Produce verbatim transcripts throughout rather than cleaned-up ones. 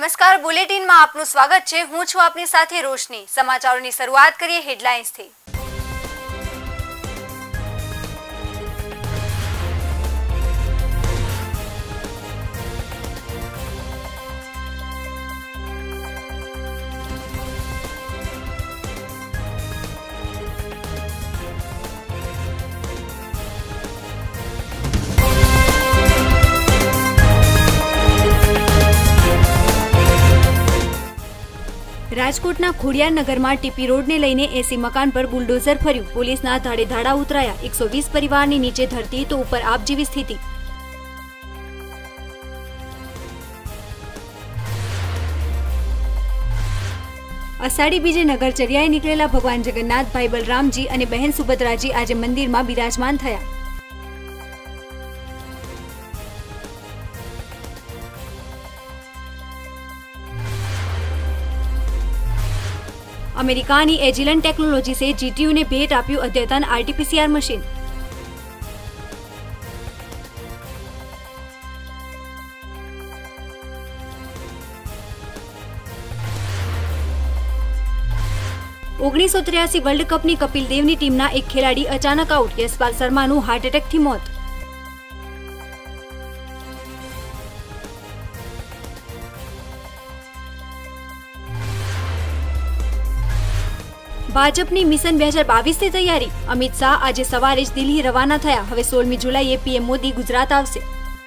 નમસ્કાર, બુલેટિનમાં આપનું સ્વાગત છે। હું છું આપની સાથે રોશની। સમાચારોની શરૂઆત કરીએ હેડલાઇન્સથી। રાજકોટના ખોડિયારનગરમાં ટીપી રોડને લઈને એસી મકાન પર બુલડોઝર ફર્યું। પોલીસના ધાડે ધાડા ઉતરાયા। એકસો વીસ પરિવારની નીચે ધરતી તો ઉપર આપ જેવી સ્થિતિ। અષાઢી બીજે નગરચર્યાએ નીકળેલા ભગવાન જગન્નાથ, ભાઈ બલરામજી અને બહેન સુભદ્રાજી આજે મંદિરમાં બિરાજમાન થયા। अमेरिकानी एजिलन टेक्नोलॉजी से जीटीयू ने भेंट आप्યું अद्यतन आरटीपीसीआर मशीन। ઓગણીસો ત્ર્યાસી વર્લ્ડ કપની કપિલ દેવની ટીમના એક ખેલાડી અચાનક આઉટ। યશપાલ શર્માનું હાર્ટ એટેકથી મોત। ભાજપની મિશન બે હજાર બાવીસની તૈયારી। અમિત શાહ આજે સવારે જ દિલ્હી રવાના થયા। હવે સોળમી જુલાઈએ પીએમ મોદી ગુજરાત આવશે।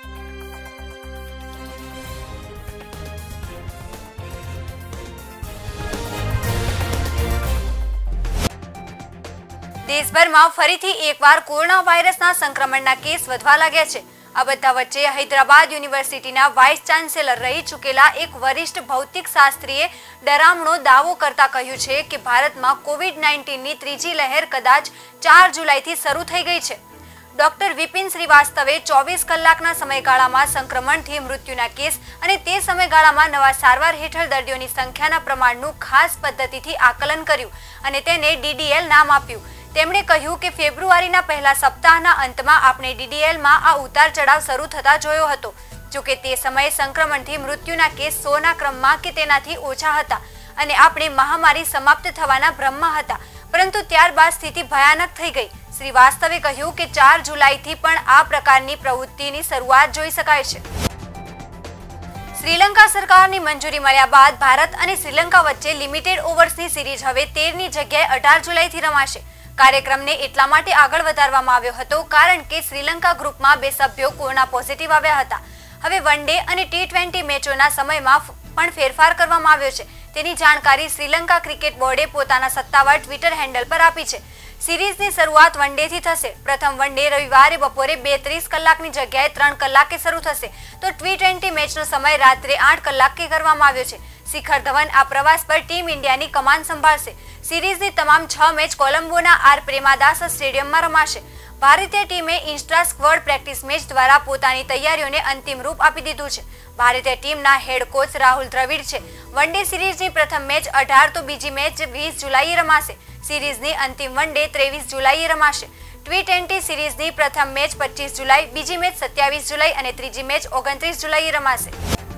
દેશભરમાં ફરીથી એકવાર કોરોના વાયરસના સંક્રમણના કેસ વધવા લાગ્યા છે। આ બધા વચ્ચે હૈદરાબાદ યુનિવર્સિટીના વાઇસ ચાન્સેલર રહી ચૂકેલા એક વરિષ્ઠ ભૌતિક શાસ્ત્રીએ ડરામણો દાવો કરતા કહ્યું છે કે ભારતમાં કોવિડ નાઇન્ટીનની ત્રીજી લહેર કદાચ ચાર જુલાઈથી શરૂ થઈ ગઈ છે। ડોક્ટર વિપિન શ્રીવાસ્તવે ચોવીસ કલાકના સમયગાળામાં સંક્રમણથી મૃત્યુના કેસ અને તે સમયગાળામાં નવા સારવાર હેઠળ દર્દીઓની સંખ્યાના પ્રમાણનું ખાસ પદ્ધતિથી આકલન કર્યું અને તેને ડીડીએલ નામ આપ્યું। તેમણે કહ્યું કે ફેબ્રુઆરીના પહેલા સપ્તાહના અંતમાં આપણે ડીડીએલમાં આ ઉતાર ચઢાવ શરૂ થતા જોયો હતો। જોકે તે સમયે સંક્રમણથી મૃત્યુના કેસ સોના ક્રમમાં કે તેનાથી ઓછા હતા અને આપણે મહામારી સમાપ્ત થવાના ભ્રમમાં હતા, પરંતુ ત્યારબાદ સ્થિતિ ભયાનક થઈ ગઈ। શ્રીવાસ્તવે કહ્યું કે ચાર જુલાઈથી પણ આ પ્રકારની પ્રવૃત્તિની શરૂઆત જોઈ શકાય છે। શ્રીલંકા સરકારની મંજૂરી મળ્યા બાદ ભારત અને શ્રીલંકા વચ્ચે લિમિટેડ ઓવર્સની સિરીઝ હવે તેરની જગ્યાએ અઢાર જુલાઈથી રમાશે। કાર્યક્રમને એટલા માટે આગળ વધારવામાં આવ્યો હતો કારણ કે શ્રીલંકા ગ્રુપમાં બે સભ્યો કોરોના પોઝિટિવ આવ્યા હતા। હવે વન ડે અને ટી ટ્વેન્ટી મેચોના સમયમાં પણ ફેરફાર કરવામાં આવ્યો છે, તેની જાણકારી શ્રીલંકા ક્રિકેટ બોર્ડે પોતાના સત્તાવાર ટ્વિટર હેન્ડલ પર આપી છે। સિરીઝની શરૂઆત વન ડેથી થશે। પ્રથમ વન ડે રવિવારે બપોરે બે ત્રીસ કલાકની જગ્યાએ ત્રણ કલાકે શરૂ થશે, તો ટી ટ્વેન્ટી મેચનો સમય રાત્રે આઠ કલાકે કરવામાં આવ્યો છે। શિખર ધવન આ પ્રવાસ પર ટીમ ઇન્ડિયાની કમાન સંભાળશે। સિરીઝની તમામ છ મેચ કોલંબોના આર પ્રેમાદાસ સ્ટેડિયમમાં રમાશે। ભારતીય ટીમે ઇન્સ્ટ્રા સ્ક્વોડ પ્રેક્ટિસ મેચ દ્વારા પોતાની તૈયારીઓને અંતિમ રૂપ આપી દીધું છે। ભારતીય ટીમના હેડ કોચ રાહુલ દ્રવિડ છે। વન ડે સિરીઝની પ્રથમ મેચ અઢાર તો બીજી મેચ વીસ જુલાઈએ રમાશે। સિરીઝની અંતિમ વન ડે ત્રેવીસ જુલાઈએ રમાશે। ટી ટ્વેન્ટી સિરીઝની પ્રથમ મેચ પચીસ જુલાઈ, બીજી મેચ સત્યાવીસ જુલાઈ અને ત્રીજી મેચ ઓગણત્રીસ જુલાઈએ રમાશે।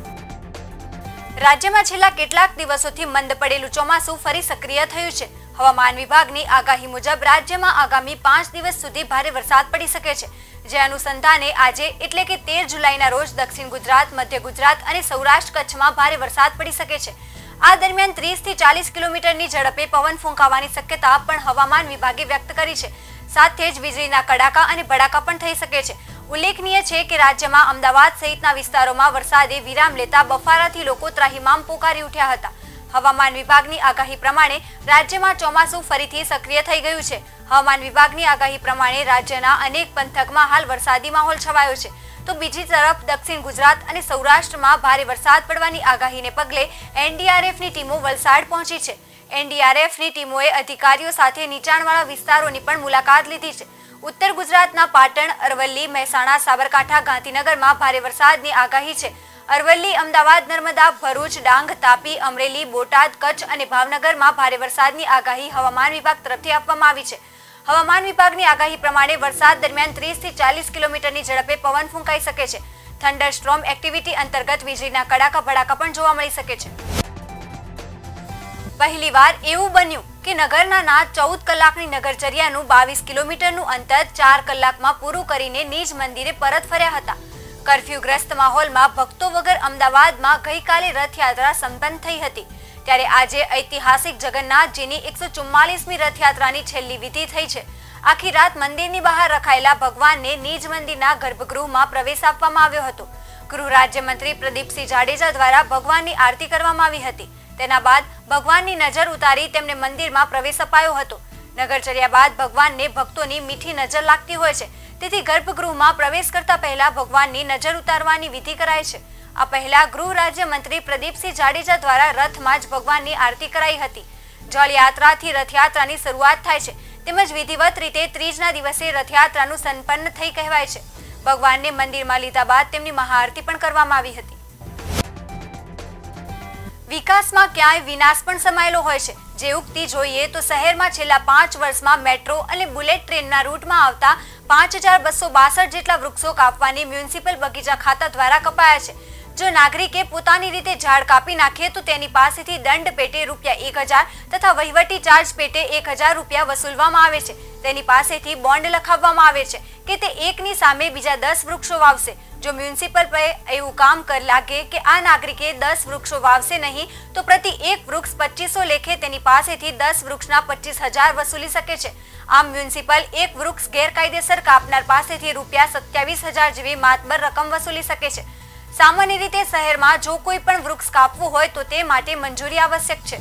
રાજ્યમાં છેલ્લા કેટલાક દિવસોથી મંદ પડેલું ચોમાસું ફરી સક્રિય થયું છે। હવામાન વિભાગની આગાહી મુજબ રાજ્યમાં આગામી પાંચ દિવસ સુધી ભારે વરસાદ પડી શકે છે, જે અનુસંધાને આજે એટલે કે તેર જુલાઈના રોજ દક્ષિણ ગુજરાત, મધ્ય ગુજરાત અને સૌરાષ્ટ્ર કચ્છમાં ભારે વરસાદ પડી શકે છે। આ દરમિયાન ત્રીસ થી ચાલીસ કિલોમીટરની ઝડપે પવન ફૂંકાવાની શક્યતા પણ હવામાન વિભાગે વ્યક્ત કરી છે। સાથે જ વીજળીના કડાકા અને ભડાકા પણ થઈ શકે છે। ઉલ્લેખનીય છે કે રાજ્યમાં અમદાવાદ સહિતના વિસ્તારોમાં વરસાદે વિરામ લેતા બફારાથી લોકો ત્રાહિમામ પોકારી ઉઠ્યા હતા। હવામાન વિભાગની આગાહી પ્રમાણે રાજ્યમાં ચોમાસું ફરીથી સક્રિય થઈ ગયું છે। હવામાન વિભાગની આગાહી પ્રમાણે રાજ્યના અનેક પંથકમાં હાલ વરસાદી માહોલ છવાયો છે, તો બીજી તરફ દક્ષિણ ગુજરાત અને સૌરાષ્ટ્રમાં ભારે વરસાદ પડવાની આગાહીને પગલે એનડીઆરએફની ટીમો વલસાડ પહોંચી છે। એનડીઆરએફની ટીમોએ અધિકારીઓ સાથે નીચાણવાળા વિસ્તારોની પણ મુલાકાત લીધી છે। ઉત્તર ગુજરાતના પાટણ, અરવલ્લી, મહેસાણા, સાબરકાંઠા, ગાંધીનગરમાં ભારે વરસાદની આગાહી છે। અરવલ્લી, અમદાવાદ, નર્મદા, ભરૂચ, ડાંગ, તાપી, અમરેલી, બોટાદ, કચ્છ અને ભાવનગરમાં ભારે વરસાદની આગાહી હવામાન વિભાગ તરફથી આપવામાં આવી છે। હવામાન વિભાગની આગાહી પ્રમાણે વરસાદ દરમિયાન ત્રીસ થી ચાલીસ કિલોમીટરની ઝડપે પવન ફૂંકાઈ શકે છે। થંડરસ્ટ્રોમ એક્ટિવિટી અંતર્ગત વીજળીના કડાકા ભડાકા પણ જોવા મળી શકે છે। પહેલીવાર એવું બન્યું કે નગરના ચૌદ કલાકની નગરચર્યાનું બાવીસ કિલોમીટરનું અંતર ચાર કલાકમાં પૂરું કરીને નિજ મંદિરે પરત ફર્યા હતા। કર્ફ્યુગ્રસ્ત માહોલમાં ભક્તો વગર અમદાવાદમાં ગઈકાલે રથયાત્રા સંપન્ન થઈ હતી, ત્યારે આજે ઐતિહાસિક જગન્નાથજીની એકસો ચુમ્માલીસમી રથયાત્રાની છેલ્લી વિધિ થઈ છે। આખી રાત મંદિરની બહાર રખાયેલા ભગવાનને નિજ મંદિરના ગર્ભગૃહમાં પ્રવેશ આપવામાં આવ્યો હતો। ગૃહ રાજ્યમંત્રી પ્રદીપસિંહ જાડેજા દ્વારા ભગવાનની આરતી કરવામાં આવી હતી। તેના બાદ ભગવાનની નજર ઉતારી તેમને મંદિરમાં પ્રવેશ અપાયો હતો। નગરચર્યા બાદ ભગવાનને ભક્તોની મીઠી નજર લાગતી હોય છે, તેથી ગર્ભગૃહમાં પ્રવેશ કરતા પહેલા ભગવાનની નજર ઉતારવાની વિધિ કરાય છે। આ પહેલા ગૃહ રાજ્યમંત્રી પ્રદીપસિંહ જાડેજા દ્વારા રથમાં જ ભગવાનની આરતી કરાઈ હતી। જળયાત્રાથી રથયાત્રાની શરૂઆત થાય છે, તેમજ વિધિવત રીતે ત્રીજના દિવસે રથયાત્રાનું સંપન્ન થઈ કહેવાય છે। ભગવાનને મંદિરમાં લીધા બાદ તેમની મહાઆરતી પણ કરવામાં આવી હતી। વિકાસમાં ક્યાંય વિનાશ પણ સમાયેલો હોય છે, જે ઉક્તિ જોઈએ તો શહેરમાં છેલ્લા પાંચ વર્ષમાં મેટ્રો અને બુલેટ ટ્રેનના રૂટમાં આવતા પાંચ હજાર બસો બાસઠ જેટલા વૃક્ષો કાપવાની મ્યુનિસિપલ બગીચા ખાતા દ્વારા કપાયા છે। જો નાગરિકે પોતાની રીતે ઝાડ કાપી નાખે તો તેની પાસેથી દંડ પેટે રૂપિયા એક હજાર તથા વહીવટી ચાર્જ પેટે એક હજાર રૂપિયા વસૂલવામાં આવે છે। તેની પાસેથી બોન્ડ લખાવવામાં આવે છે કે તે એકની સામે બીજા દસ વૃક્ષો વાવશે। જો મ્યુનિસિપલ એવું કામ કર લાગે કે આ નાગરિકે દસ વૃક્ષો વાવશે નહીં તો પ્રતિ એક વૃક્ષ પચીસો લેખે તેની પાસેથી દસ વૃક્ષના પચીસ હજાર વસૂલી શકે છે। આમ મ્યુનિસિપલ એક વૃક્ષ ગેરકાયદેસર કાપનાર પાસેથી રૂપિયા સત્યાવીસ હજાર જેવી માતબર રકમ વસૂલી શકે છે। સામાન્ય રીતે શહેરમાં જો કોઈ પણ વૃક્ષ કાપવું હોય તો તે માટે મંજૂરી આવશ્યક છે।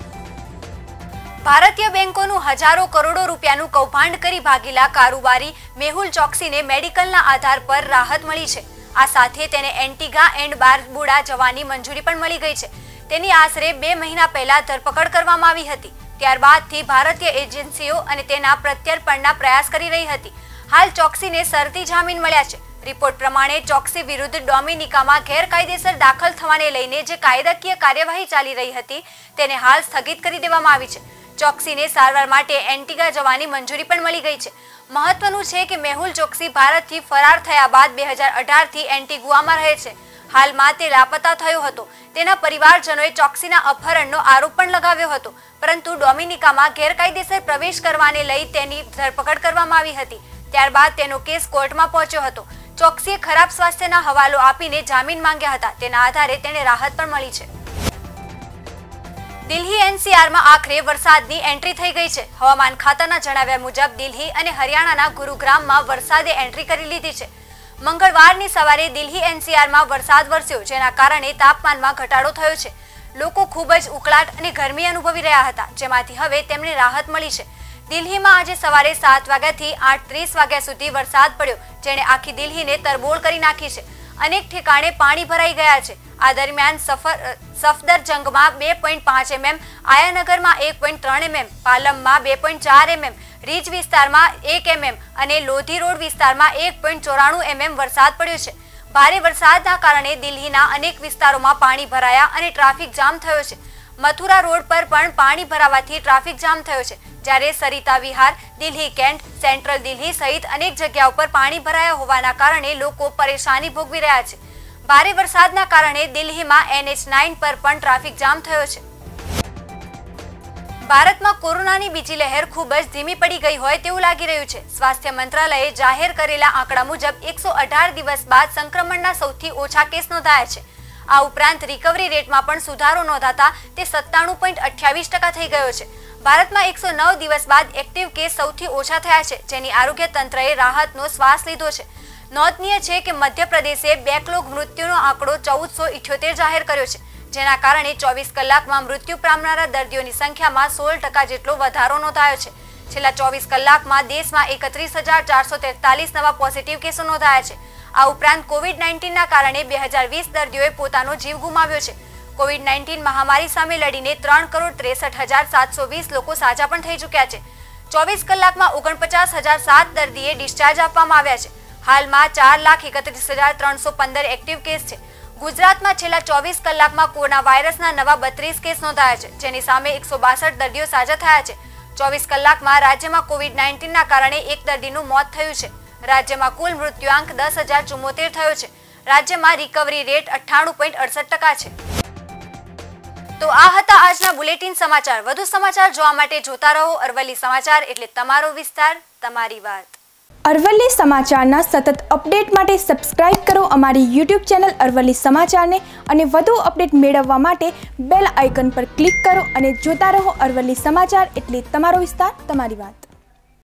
ભારતીય બેંકોનું હજારો કરોડો રૂપિયાનું કૌભાંડ કરી ભાગેલા કારોબારી મેહુલ ચોકસીને મેડિકલના આધાર પર રાહત મળી છે। આ સાથે તેને એન્ટીગા એન્ડ બારબુડા જવાની મંજૂરી પણ મળી ગઈ છે। તેની આશરે બે મહિના પહેલા ધરપકડ કરવામાં આવી હતી। ત્યારબાદથી ભારતીય એજન્સીઓ અને તેના પ્રત્યર્પણના પ્રયાસ કરી રહી હતી। હાલ ચોકસીને શરતી જામીન મળ્યા છે। રિપોર્ટ પ્રમાણે ચોકસી વિરુદ્ધ ડોમિનિકામાં ગેરકાયદેસર દાખલ થવાને લઈને જે કાયદાકીય કાર્યવાહી ચાલી રહી હતી તેને હાલ સ્થગિત કરી દેવામાં આવી છે। ચોકસીને સારવાર માટે એન્ટીગા જવાની મંજૂરી પણ મળી ગઈ છે। મહત્વનું છે કે મેહુલ ચોકસી ભારતથી ફરાર થયા બાદ બે હજાર અઢારથી એન્ટીગુઆમાં રહે છે। હાલમાં તે લાપતા થયો હતો। તેના પરિવારજનોએ ચોકસીના અપહરણનો આરોપ પણ લગાવ્યો હતો, પરંતુ ડોમિનિકામાં ગેરકાયદેસર પ્રવેશ કરવાને લઈ તેની ધરપકડ કરવામાં આવી હતી। ત્યારબાદ તેનો કેસ કોર્ટમાં પહોંચ્યો હતો। ચોકસીએ ખરાબ સ્વાસ્થ્યના હવાલો આપીને જામીન માંગ્યા હતા। તેના આધારે તેને રાહત પણ મળી છે। દિલ્હી એનસીઆરમાં આખરે વરસાદની એન્ટ્રી થઈ ગઈ છે। હવામાન ખાતાના જણાવ્યા મુજબ દિલ્હી અને હરિયાણાના ગુરુગ્રામમાં વરસાદે એન્ટ્રી કરી લીધી છે। મંગળવારની સવારે દિલ્હી એનસીઆરમાં વરસાદ વરસ્યો, જેના કારણે તાપમાનમાં ઘટાડો થયો છે। લોકો ખૂબ જ ઉકળાટ અને ગરમી અનુભવી રહ્યા હતા, જેમાંથી હવે તેમને રાહત મળી છે। દિલ્હીમાં આજે સવારે સાત વાગ્યાથી આઠ ત્રીસ વાગ્યા સુધી વરસાદ પડ્યો, જેણે આખી દિલ્હીને તરબોળ કરી નાખી છે। અનેક ઠેકાણે પાણી ભરાઈ ગયા છે। આ દરમિયાન સફર સફદરજંગમાં બે પોઈન્ટ પાંચ એમએમ, આયાનગરમાં એક પોઈન્ટ ત્રણ એમએમ, પાલમમાં બે પોઈન્ટ ચાર એમએમ, રીચ વિસ્તારમાં એક એમએમ અને લોધી રોડ વિસ્તારમાં એક પોઈન્ટ ચોરાણું એમએમ વરસાદ પડ્યો છે। ભારે વરસાદના કારણે દિલ્હીના અનેક વિસ્તારોમાં પાણી ભરાયા અને ટ્રાફિક જામ થયો છે। મથુરા રોડ પર પણ પાણી ભરાવાથી ટ્રાફિક જામ થયો છે, જ્યારે સરિતા વિહાર, દિલ્હી કેન્ટ, સેન્ટ્રલ દિલ્હી સહિત અનેક જગ્યાઓ પર પાણી ભરાયા હોવાના કારણે લોકો પરેશાની ભોગવી રહ્યા છે। ભારે વરસાદના કારણે દિલ્હીમાં એનએચ નાઇન પર પણ ટ્રાફિક જામ થયો છે। ભારતમાં કોરોનાની બીજી લહેર ખૂબ જ ધીમી પડી ગઈ હોય તેવું લાગી રહ્યું છે। સ્વાસ્થ્ય મંત્રાલયે જાહેર કરેલા આંકડા મુજબ એકસો અઢાર દિવસ બાદ સંક્રમણના સૌથી ઓછા કેસ નોંધાયા છે। આ ઉપરાંત રિકવરી રેટમાં પણ સુધારો નોંધાતા તે સત્તાણું પોઈન્ટ અઠ્યાવીસ ટકા થઈ ગયો છે। ભારતમાં એકસો નવ દિવસ બાદ એક્ટિવ કેસ સૌથી ઓછા થયા છે, જેની આરોગ્ય તંત્રએ રાહતનો શ્વાસ લીધો છે। નોંધનીય છે કે મધ્યપ્રદેશે બેકલોગ મૃત્યુનો આંકડો ચૌદસો ઇઠ્યોતેર જાહેર કર્યો છે, જેના કારણે ચોવીસ કલાકમાં મૃત્યુ પામનારા દર્દીઓની સંખ્યામાં સોળ ટકા જેટલો વધારો નોંધાયો છે। છેલ્લા ચોવીસ કલાકમાં દેશમાં એકત્રીસ હજાર ચારસો તેતાલીસ નવા પોઝિટિવ કેસો નોંધાયા છે। આ ઉપરાંત કોવિડ નાઇન્ટીનના કારણે બે હજાર વીસ દર્દીઓએ પોતાનો જીવ ગુમાવ્યો છે। કોવિડ નાઇન્ટીન મહામારી સામે લડીને ત્રણ કરોડ ત્રેસઠ હજાર સાતસો વીસ લોકો સાજા પણ થઈ ચૂક્યા છે। ચોવીસ કલાકમાં ઓગણપચાસ હજાર સાત દર્દીએ ડિસ્ચાર્જ આપવામાં આવ્યા છે। હાલમાં ચાર લાખ એકત્રીસ હજાર ત્રણસો પંદર એક્ટિવ કેસ છે। ગુજરાતમાં છેલ્લા ચોવીસ કલાકમાં કોરોના વાયરસના નવા બત્રીસ કેસ નોંધાયા છે, જેની સામે એકસો બાસઠ દર્દીઓ સાજા થયા છે। ચોવીસ કલાકમાં રાજ્યમાં કોવિડ નાઇન્ટીનના કારણે એક દર્દીનું મોત થયું છે। રાજ્યમાં કુલ મૃત્યુઆંક દસ હજાર ચુમ્મોતેર થયો છે। રાજ્યમાં રિકવરી રેટ અઠ્ઠાણું પોઈન્ટ અડસઠ ટકા છે। તો આ હતા આજના બુલેટિન સમાચાર। વધુ સમાચાર જોવા માટે જોતા રહો અરવલ્લી સમાચાર, એટલે તમારો વિસ્તાર, તમારી વાત। અરવલ્લી સમાચારના સતત અપડેટ માટે સબસ્ક્રાઇબ કરો અમારી યુટ્યુબ ચેનલ અરવલ્લી સમાચારને અને વધુ અપડેટ મેળવવા માટે બેલ આઇકન પર ક્લિક કરો અને જોતા રહો અરવલ્લી સમાચાર, એટલે તમારો વિસ્તાર, તમારી વાત।